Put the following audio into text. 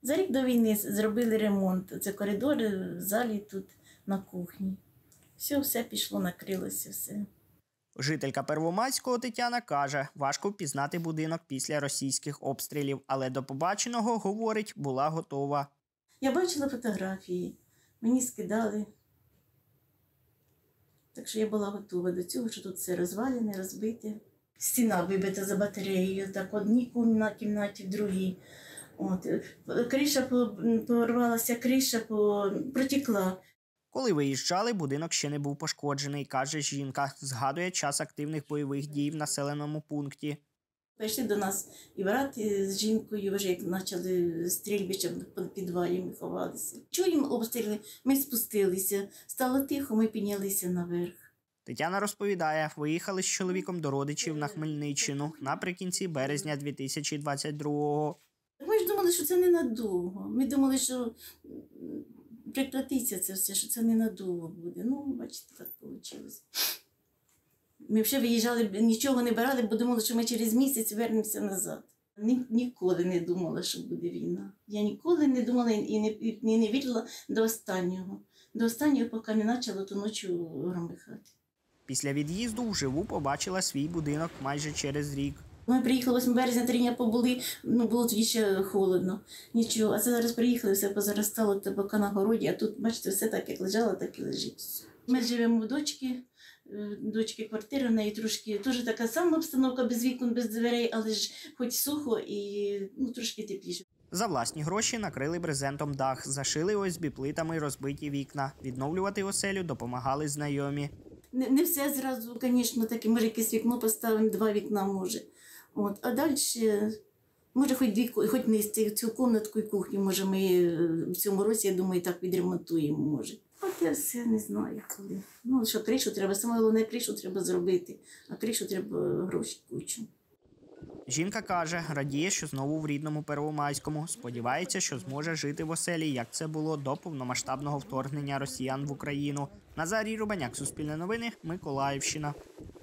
За рік до війни зробили ремонт. Це коридори в залі тут на кухні. Все пішло, накрилося все. Жителька Первомайського Тетяна каже, важко впізнати будинок після російських обстрілів, але до побаченого, говорить, була готова. Я бачила фотографії, мені скидали. Так що я була готова до цього, що тут все розвалене, розбите. Стіна вибита за батареєю, так в одній кімнаті, в другій. Криша порвалася, криша протекла. Коли виїжджали, будинок ще не був пошкоджений, каже жінка. Згадує час активних бойових дій в населеному пункті. Прийшли до нас і брат з жінкою, вже як почали стрільбище в підвалі, ми ховалися. Чуємо обстріли, ми спустилися, стало тихо, ми піднялися наверх. Тетяна розповідає, виїхали з чоловіком до родичів на Хмельниччину наприкінці березня 2022-го. Ми ж думали, що це ненадовго. Ми думали, що прекратиться це все, що це ненадовго буде. Бачите, так вийшло. Ми взагалі виїжджали, нічого не брали, бо думали, що ми через місяць вернемося назад. Ніколи не думала, що буде війна. Я ніколи не думала і не вірила до останнього. До останнього, поки не почало ту ночі громихати. Після від'їзду вживу побачила свій будинок майже через рік. Ми приїхали 8 березня, 3 дні побули, було тоді ще холодно. Нічого, а це зараз приїхали, все позаростало табака на городі, а тут, бачите, все так, як лежало, так і лежить. Ми живемо в дочки квартира, в неї трошки, теж така сама обстановка, без вікон, без дверей, але ж хоч сухо і трошки тепліше. За власні гроші накрили брезентом дах, зашили ОСБ-плитами розбиті вікна. Відновлювати оселю допомагали знайомі. Не все зразу, звісно, таке, може якесь вікно поставимо, 2 вікна може. А далі, може хоч не цю кімнатку і кухню, може ми в цьому році, я думаю, так відремонтуємо, може. От я все не знаю коли. Що кришу треба, саме головне кришу треба зробити, а кришу треба гроші кучу. Жінка каже, радіє, що знову в рідному Первомайському. Сподівається, що зможе жити в оселі, як це було до повномасштабного вторгнення росіян в Україну. Назарій Рубаняк, Суспільне новини, Миколаївщина.